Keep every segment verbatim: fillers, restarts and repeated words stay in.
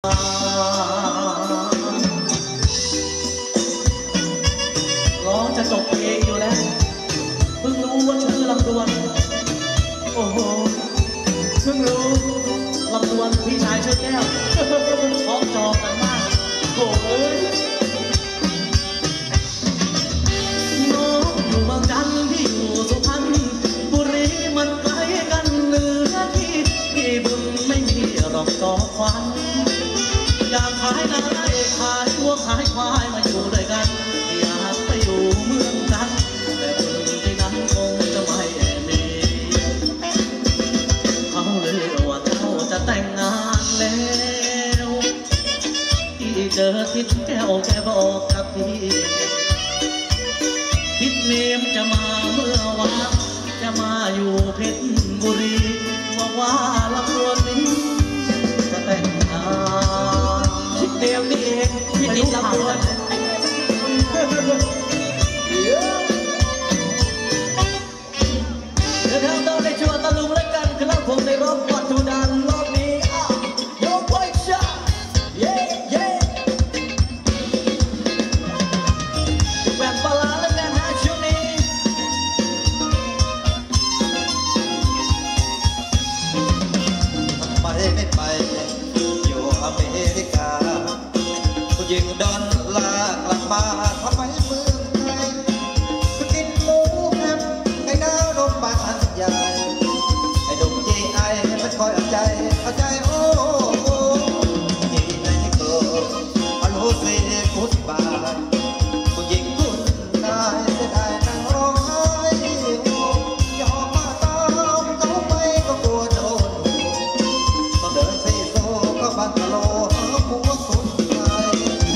ร้องจะจบเพลงอยู่แล้วเพิ่งรู้ว่าชื่อลำดวนโอ้โหเพิ่งรู้ลำดวนพี่ชายชื่อแก้วพร้อมจองกันมากโอ้ยน้องอยู่บางจันที่อยู่สุพรรณบุรีมันไกลกันเหนือที่ที่บึงไม่มีหรอกจอควันอยากขายนาเอกขายวัวขายควายมาอยู่ด้วยกันอยากไปอยู่เมืองกันแต่บึงที่นั้นคงจะไม่มีเขาเลยว่าเจ้าจะแต่งงานแล้วที่เจอทิศแก้วแกบอกกับพี่ทิศเนียมจะมาเมื่อวานจะมาอยู่เพชรบุรีบอกว่าลำดวนนี้จะแต่งงานทิศเนียมนี่เองที่ติดลำดวนเดี๋ยวทางต้องได้ชวนตะลุงแล้วกันครับผมในรอบวัดทุดานรอบนี้อ้าวยกไว้ชาเย่เย่แบ่งปลาแล้วกันฮะช่วงนี้ทำไมไม่ไปอยู่อเมริกาผู้หญิงดอนลากลับมาทำไมเมืองไทยก็กินหมูแฮมไก่ดาวนมปังใหญ่ไอ้ดงจีไอมันคอยเอาใจเอาใจโอ้โอ้จีไอที่เกิดฮัลโหลเสียกุดบาทผู้หญิงคุณได้เสียดายนั่งร้องไห้โอ้ยอมมาตามเขาไปก็กลัวโดนต้องเดินเซโซก็บังกะโลหาผัวคนไทย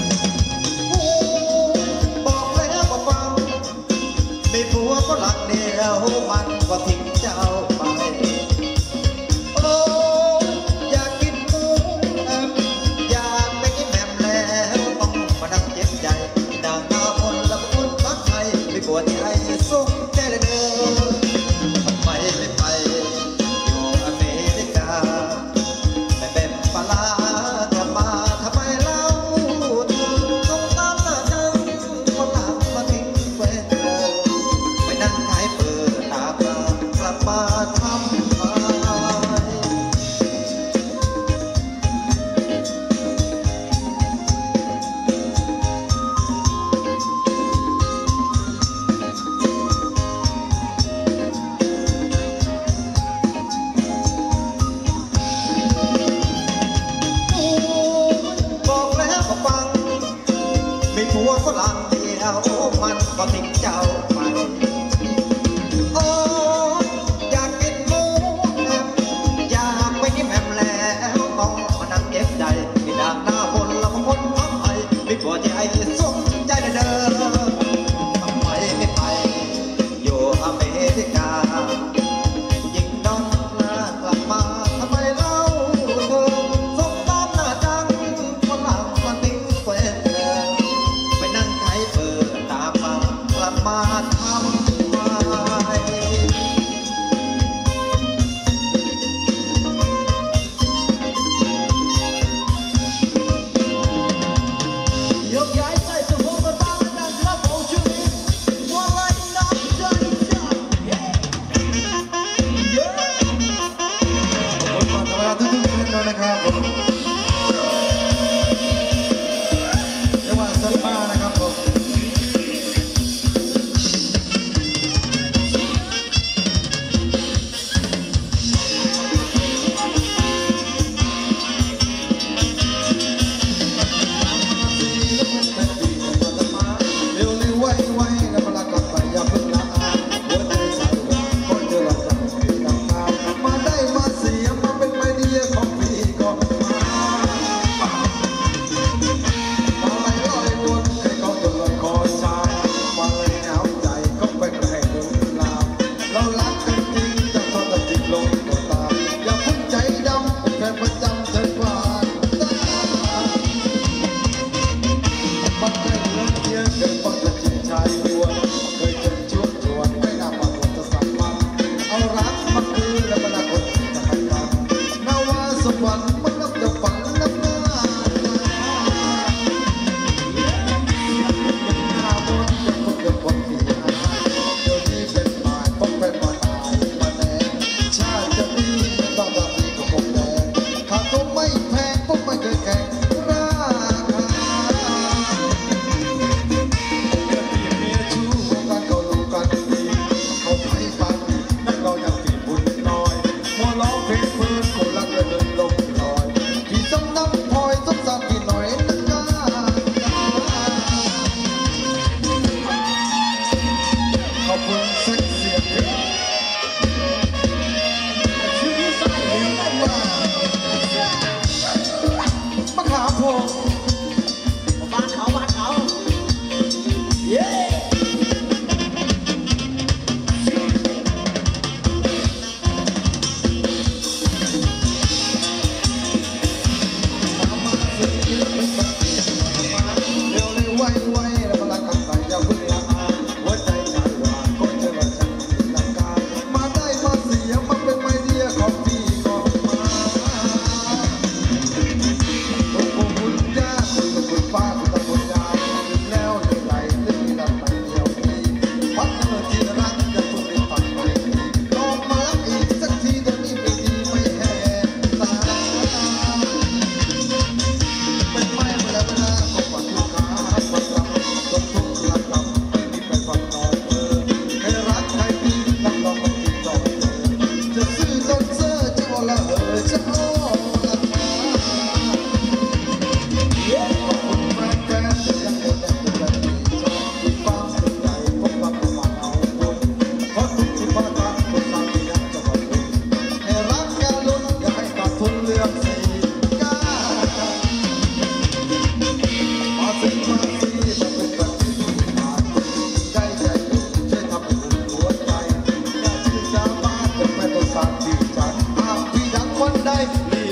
บอกแล้วว่าฟังมีผัวก็หลักเดียวมันก็ทิ้งเจ้าไปโอ้อยากกินหมูแอมอยากไปกินแหม่มแล้วต้องมานั่งเจ็บใจนางหน้าคนละคนพักไทยไม่ปวดใจสุขใจเลยเด้อทำไมไม่ไปอยู่อเมริกาไม่เป็นปลากลับมาทำไมเล่าเธอต้องตามหน้าจังคนหลังมาทิ้งเวทเธอไปนั่งขายเปิดตาปลากลับมาทำไมบอกแล้วก็ฟังมีผัวก็หลังเดียวมันก็ทิ้งเจ้าไปโอ้อยากกินหมูแฮมอยากไปกินแหม่มแล้วต้องมานั่งเจ็บใจที่ด่างหน้าคนละคนพักไทยไม่ปวดใจสุขใจเด้อทำไมไม่ไปอยู่อเมริกายิ่งดอนลากลับมาทำไมเล่าเธอสมตามหน้าจังคนหลังมันทิ้งเวรเธอไปนั่งขายเปิดตาปากลับ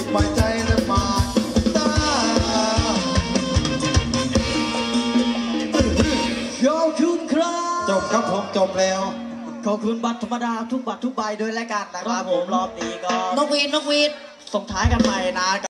ไม่ใจจะมาตาขอบคุณครับจบครับผมจบแล้วขอบคุณบัตรธรรมดาทุกบัตรทุกใบด้วยแล้วกันนะครับผมรอบนี้ก็นกหวีดนกหวีดส่งท้ายกันใหม่นะ